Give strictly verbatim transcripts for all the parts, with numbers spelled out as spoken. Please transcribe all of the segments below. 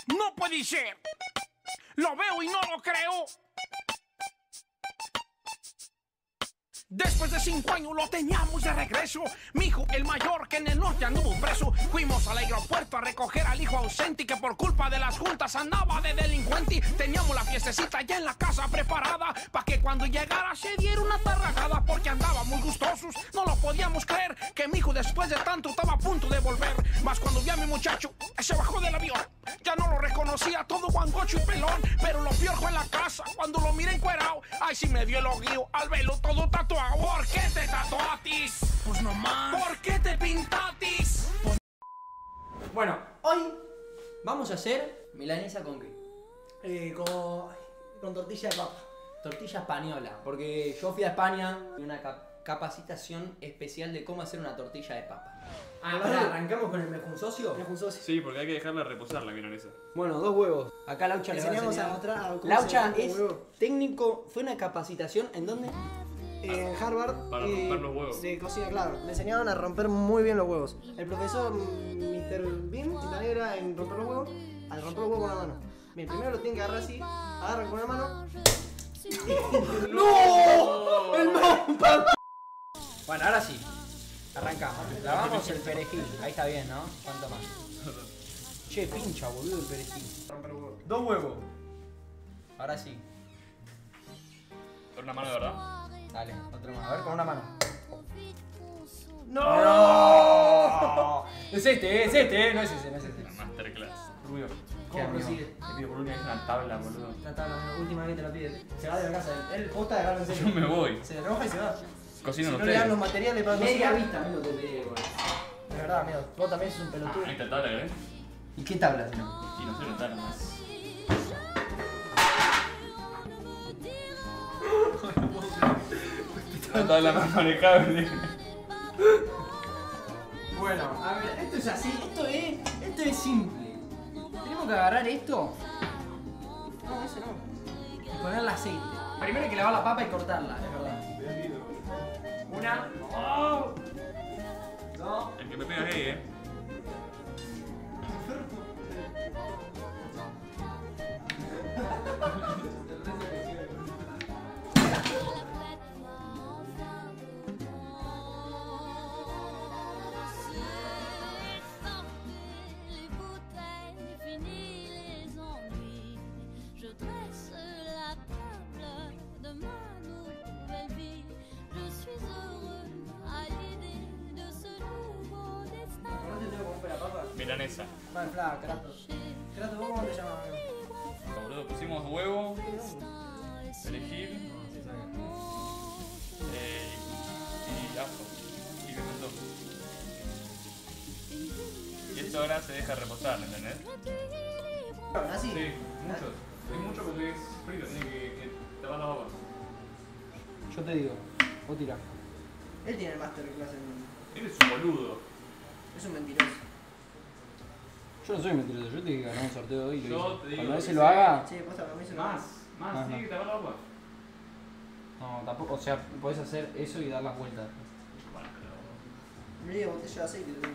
No puede ser. Lo veo y no lo creo. Después de cinco años lo teníamos de regreso. Mi hijo, el mayor, que en el norte anduvo preso. Fuimos al aeropuerto a recoger al hijo ausente, que por culpa de las juntas andaba de delincuente. Teníamos la fiestecita ya en la casa preparada, pa' que cuando llegara se diera una tarragada, porque andaba muy gustosos. No lo podíamos creer, que mi hijo después de tanto estaba a punto de volver. Mas cuando vi a mi muchacho, se bajó del avión. Ya no lo reconocía, todo guangocho y pelón. Pero lo peor fue en la casa, cuando lo miré encuerao. Ay, sí me dio el oguío al verlo todo tatuado. ¿Por qué te tatuatis? Pues nomás. ¿Por qué te pintatis? Pues... Bueno, hoy vamos a hacer milanesa con qué? Eh, con, con tortilla de papa. Tortilla española, porque yo fui a España y una cap capacitación especial de cómo hacer una tortilla de papa. Ah, Ahora ahora arrancamos con el mejun socio. Es un socio. Sí, porque hay que dejarla reposar la milanesa. Bueno, dos huevos. Acá Laucha Le le va a enseñamos a enseñar. mostrar a cómo Laucha se es hace un huevo. técnico, fue una capacitación ¿en dónde? En Harvard. Para y romper los huevos. De cocina, claro. Me enseñaban a romper muy bien los huevos. El profesor mister Bean, la negra en romper los huevos, al romper los huevos con la mano. Bien, primero lo tienen que agarrar así, agarran con una mano. ¡No! ¡El no! Bueno, ahora sí. Arrancamos. Lavamos el perejil. Ahí está bien, ¿no? ¿Cuánto más? Che, pincha, boludo, el perejil. Romper los huevos. Dos huevos. Ahora sí. Con una mano de verdad. Dale, otro más. A ver, con una mano. ¡No! ¡No! Es este, es este, no es ese, no es este. La masterclass. Rubio. ¿Cómo amigo? prosigue? Te pido por última vez una tabla, boludo. La tabla, la última vez te la pide. Se va de la casa. Él posta de agarrar en Yo serio. me voy. Se enoja y se va. Cocino Si en no le dan los ustedes. materiales para Media cocinar. vista, amigo, te pedí, boludo. De verdad, amigo. Vos también sos un pelotudo. Ahí está tabla, ¿eh? ¿Y qué tabla, no? Y no sé, una tabla más. Una tabla más manejable. Bueno, a ver, esto es así, esto es, esto es simple. Tenemos que agarrar esto. No, ese no. Y ponerle aceite. Primero hay que lavar la papa y cortarla, es verdad. Una. Oh. Dos. El que me pega es gay, ¿eh? Milanesa. Vale, flaca, Kratos. Kratos, ¿vos cómo te llamas, amigo? Boludo, pusimos huevo, perejil eh, y ajo y pimentón. Y esto ahora se deja reposar, ¿entendés? ¿Así? Sí, mucho. Es mucho porque es frío, tiene que, que tapar la papa. Yo te digo, vos tirá. Él tiene el masterclass en... Eres un boludo. Es un mentiroso. Yo no soy mentiroso, yo te digo que ganamos un sorteo hoy y lo Yo hice. te digo Cuando que ese sí. lo haga, Sí, posta, para mí se lo Más, más, Más, tiene más. que tapar la papa. no, tampoco, o sea, podés hacer eso y dar las vueltas. Bueno, pero... Media botella de aceite. tío.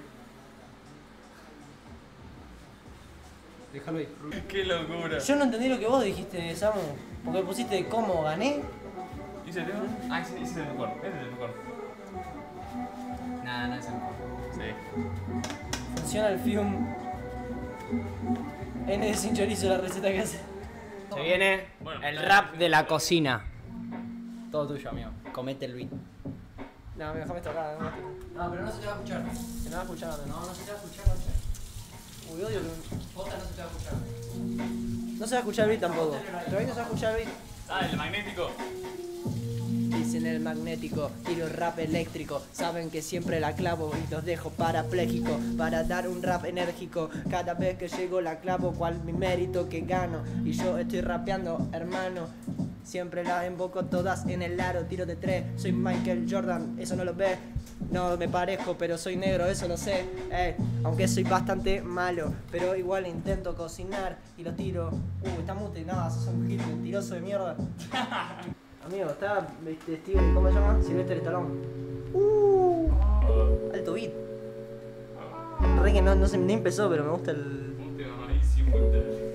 Déjalo ahí. ¡Qué locura! Yo no entendí lo que vos dijiste, Samu. Porque pusiste cómo gané. ¿Hice el tema? Ah, ese, ese es el mejor. Este es el mejor. Nah, no es el mejor. Sí. Funciona el film. N de sin chorizo la receta que hace. Se viene Bueno, el dale. rap de la cocina. Todo tuyo, amigo. Comete el beat. No, me déjame esto acá. No, No, pero no se te va a escuchar. se me va a escuchar. No, No, no se te va a escuchar, no. Uy, odio que... Posta no se te va a escuchar. No se va a escuchar el beat tampoco. Pero ahí no se va a escuchar el beat. Ah, el magnético. Dicen el magnético, tiro rap eléctrico. Saben que siempre la clavo y los dejo parapléjico. Para dar un rap enérgico. Cada vez que llego la clavo, cual mi mérito que gano. Y yo estoy rapeando, hermano. Siempre las invoco todas en el aro, tiro de tres. Soy Michael Jordan, eso no lo ves. No me parezco, pero soy negro, eso lo sé. Eh, aunque soy bastante malo, pero igual intento cocinar y lo tiro. Uh, está mute, nada, sos un gil mentiroso de mierda. Amigo, está este, Steven, ¿cómo se llama? Sylvester Stallone. Uh, alto beat. Re que no, no se ni empezó, pero me gusta el... Un tema malísimo.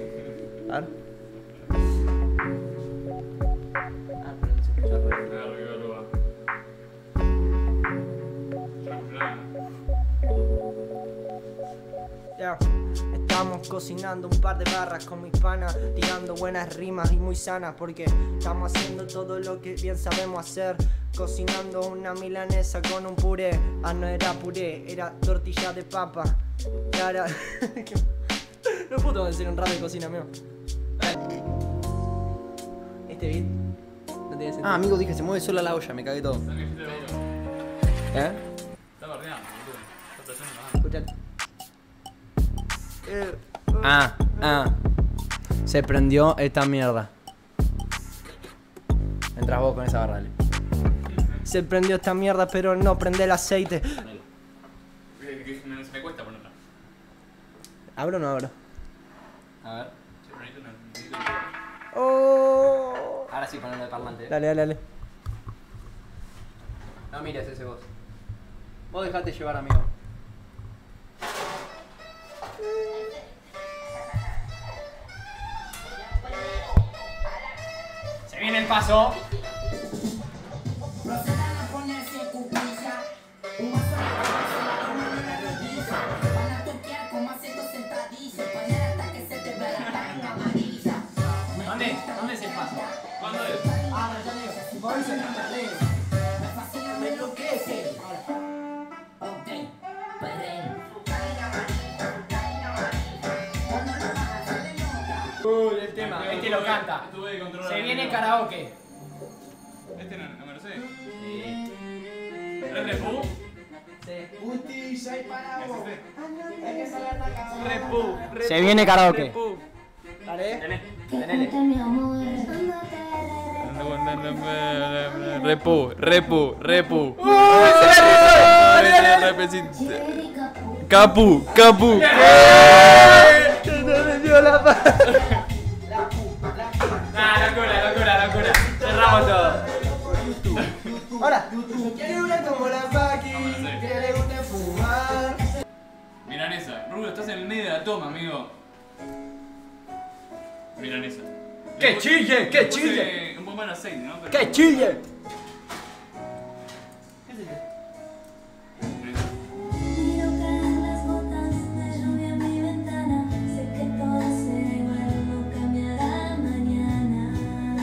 A ver. Ah, pero no se escucha re. Arriba lo va. Yeah. Estamos cocinando un par de barras con mis panas, tirando buenas rimas y muy sanas, porque estamos haciendo todo lo que bien sabemos hacer. Cocinando una milanesa con un puré. Ah, no era puré, era tortilla de papa. Y ahora... no puedo decir un rap de cocina, amigo. Este beat no tiene sentido. Ah, amigo, dije, se mueve sola la olla, me cagué todo. ¿Sabes qué hiciste la otra? ¿Eh? Está bardeando, boludo. Está presión en la mano. Escuchate. Eh, Ah, ah. Se prendió esta mierda. Entras vos con esa barra, dale. Se prendió esta mierda, pero no prende el aceite. Eh, que me- Se me cuesta ponerla. ¿Abro o no abro? A ver. Che, pero necesito una- necesito una- Oh. Ahora sí, ponelo de parlante. Dale, dale, dale. No mires ese vos. Vos dejate llevar, amigo. Se viene el paso. Procedan a ponerse cuclilla. Un vaso de agua se la toman en la rodilla. Van a toquear como haciendo sentadillas. Poner hasta que se te vea la tanga amarilla. ¿Dónde? ¿Dónde es el paso? ¿Cuándo es? Ah, no, ya digo. Por eso no me río. Me fascina, me enloquece. Ok, perren. Cuando lo bajas se le nota. Uy, el tema. Este lo canta. Estuve de controlar Se el viene video. karaoke. Este no, no me lo sé. Sí. ¿Es Repu? Justicia y para vos. ¿Es Hay que saber la cabeza. Repu. Se viene karaoke. Repu. Dale. Tenele. Repu, repu, repu. Capu, capu. Nah, locura, locura, locura. Cerramos todo. Ahora. Quiere una como la Paqui. No me lo sé. Que le gusta fumar. Milanesa. Rubio, estás en el medio de la toma, amigo. Milanesa. ¡Que Le pu- chille, que le puse chille! Un poco más de aceite, ¿no? Pero- ¡Que chille! Miro caer las gotas de lluvia en mi ventana. Sé que todo será igual, no cambiará mañana.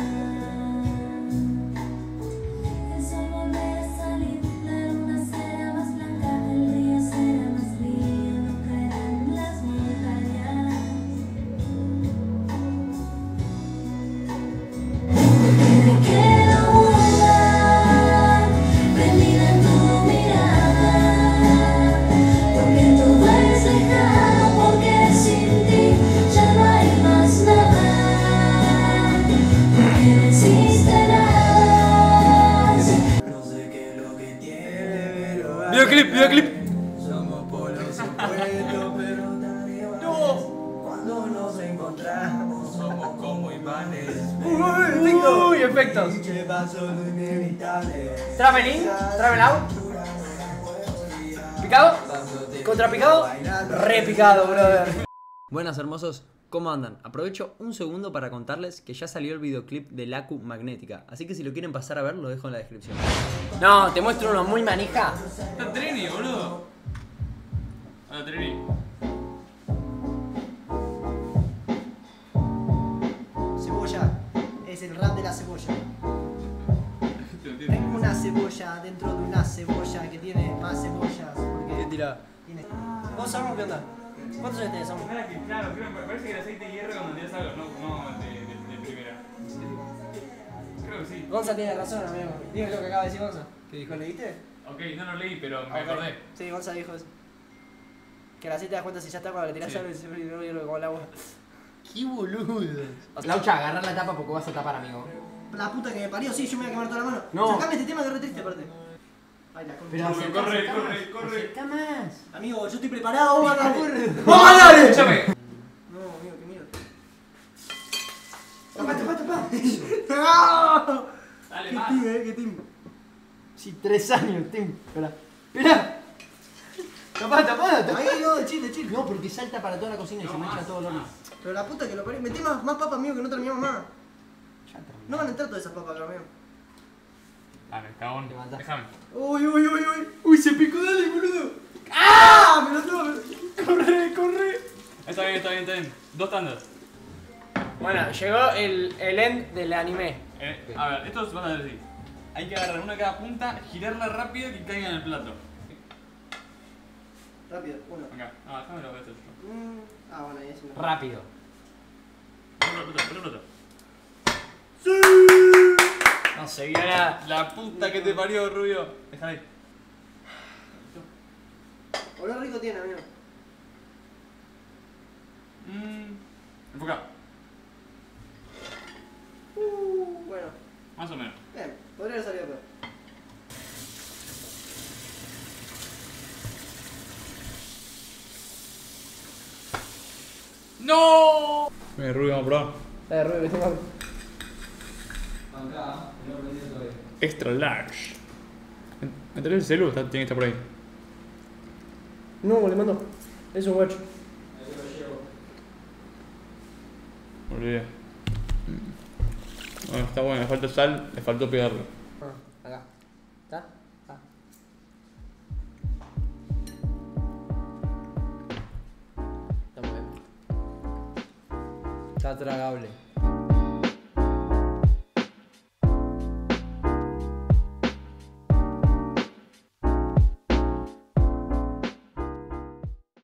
El sol volverá a salir, la luna será más blanca, el río será más frío, no caerán las montañas. Me quiero volar, prendida en tu mirada, porque todo es lejano, porque sin ti ya no hay más nada, porque no existe nada. No sé qué es lo que tiene, pero Videoclip, videoclip. somos polos opuestos, pero también no. Cuando nos encontramos somos como imanes. Uy, efectos. Que pasó lo inevitable. Travel in, travel out. ¿Picado? ¿Contra picado? Repicado, brother. Buenas, hermosos. ¿Cómo andan? Aprovecho un segundo para contarles que ya salió el videoclip de Laku Magnética. Así que si lo quieren pasar a ver, lo dejo en la descripción. No, te muestro uno muy manija. Está Trini, boludo. Hola, Trini. Cebolla. Es el rap de la cebolla. Tengo una cebolla dentro de una cebolla que tiene más cebollas. Porque tira? tiene... ¿Vos sabés qué onda? ¿Cuántos años tenés, Samu? Mira que, claro, creo, me parece que el aceite hierve cuando tiras algo, no, no de, de, de primera. Creo que sí. Gonza tiene razón, amigo. Dime lo que acaba de decir Gonza. ¿Qué dijo? ¿Leíste? Ok, no lo leí, pero me Ok. acordé. Sí, Gonza dijo eso. Que a la te das cuenta si ya está cuando le tirás Sí. algo y se hierve como el agua. ¡Qué boludo! Laucha, agarrar la tapa porque vas a tapar, amigo. La puta que me parió, sí, yo me voy a quemar toda la mano. No. Sacame este tema que es re triste aparte. Ay, la concha. Pero Corre, acercá, corre, acercá corre, más. corre. Acercá más. Amigo, yo estoy preparado, vamos a darle. ¡Vamos a darle! Escúchame. No, amigo, qué miedo. Tapá, tapá, tapá. ¡No! Dale ¡Qué más. team, eh! ¡Qué team! Sí, tres años, Tim. Espera. Espera. Tapá, tapá, tapá. Ahí no, chile, chile. No, porque salta para toda la cocina y se mancha todo el horno. Pero la puta que lo parió. Metí más, más papas, amigo, que no terminamos más. Ya terminé. No van a entrar todas esas papas acá, amigo. Dale, cagón. Levantá. Déjame. Uy, uy, uy, uy. Uy, se picó, dale, boludo. ¡Ah! Me lo tengo. Corre, corre. Está bien, está bien, está bien. Dos tandas. Bueno, llegó el, el end del anime. Eh, a ver, estos van a ser así. Hay que agarrar una de cada punta, girarla rápido y que caiga en el plato. Rápido, uno. Acá. Ah, déjame lo que esto. Mm, ah, bueno, ahí es uno. Rápido. Otro plato, otro plato. No se vio nada. La puta que te parió, Rubio. Deja ahí. Olor rico tiene, amigo. Mmm. Enfoca. Uh, bueno. Más o menos. Bien, podría haber salido peor. ¡No! Mira, Rubio, vamos a probar. Eh, Rubio, que tengo hambre. Extra large. ¿Entre el celu? Está, tiene que estar por ahí. No, le mando. Es un guacho. Olvidé. Bueno, está bueno, le falta sal, le faltó pegarlo. Ah, acá. ¿Está? Ah. Está muy bien. Está tragable.